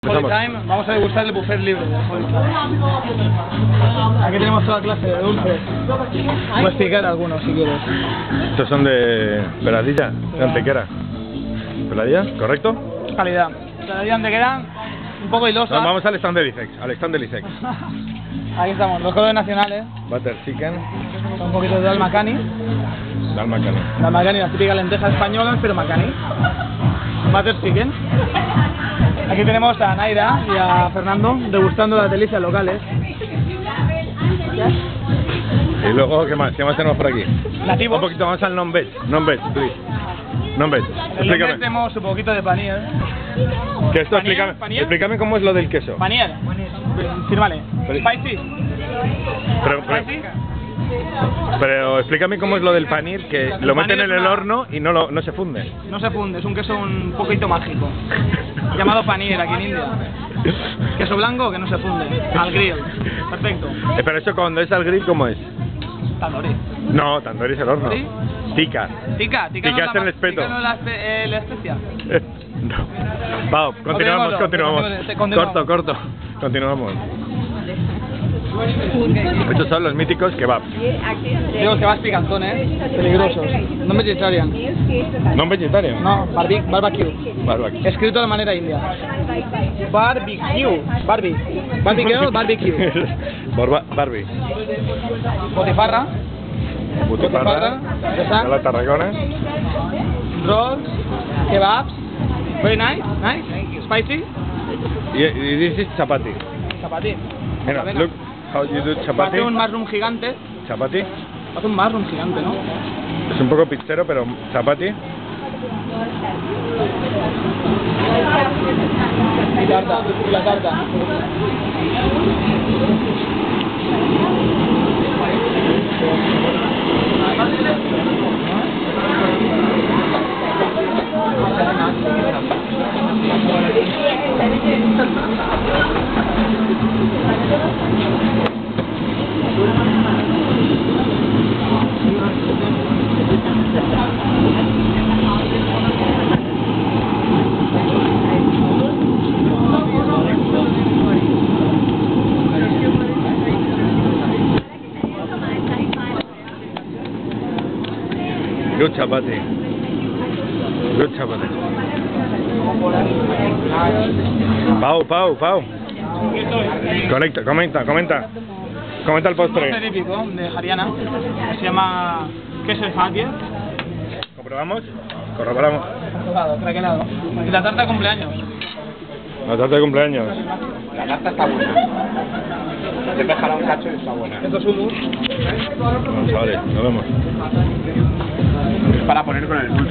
Holy Time, vamos a degustar el buffet libre de Holy Time. Aquí tenemos toda clase de dulces. Puedes picar algunos si quieres. Estos son de peladilla, de antequera. ¿Peladilla? ¿Correcto? Calidad. Peladilla antequera, un poco hilosa. No, vamos al stand del ISEX, Aquí estamos, los colores nacionales. Butter chicken. Un poquito de almacani. Dal macani. La almacani, las típicas lentejas españolas, pero macani. Butter chicken. Aquí tenemos a Naira y a Fernando degustando las delicias locales. Y luego, ¿qué más? ¿Qué más tenemos por aquí? Nativos. Un poquito, vamos al non-veg, please. Non-veg, En el mes tenemos un poquito de panier. Que esto, ¿Panier? explícame cómo es lo del queso. Panier. Fírmale. Spicy. Pero explícame cómo es lo del panir, que lo meten en el horno y no se funde. No se funde, es un queso un poquito mágico. Llamado panier aquí en India. Queso blanco que no se funde. Al grill. Perfecto. Pero eso cuando es al grill, ¿cómo es? Tandoori. No, tandoori es el horno. ¿Sí? Tica. Tica Tica es el espeto. ¿Tica no la especia? No. Vamos, continuamos. Corto. Continuamos. Estos son los míticos kebabs. Digo kebabs picantones, peligrosos. No vegetarian. ¿No vegetarian? No, barbecue. Escrito de manera india. Barbecue. Barbecue. Barbie. Botifarra. Las tarragonas. Rolls. Kebabs. Very nice. Spicy. Y this is chapati. Chapati. Mira, look how you do chapati. Hace un mushroom gigante. Chapati. Hace un mushroom gigante, ¿no? Es un poco pizzero, pero chapati. Y tarta. La tarta. Good chapati. Pau. Comenta el postre. Un postre típico de Haryana. Se llama queso Hagia. ¿Comprobamos? Corroboramos. Craquelado. Y la tarta de cumpleaños. La tarta de cumpleaños. La tarta está buena. Te dejará un cacho y está buena. Esto es hummus. Vamos, chavales, nos vemos. Es para poner con el dulce.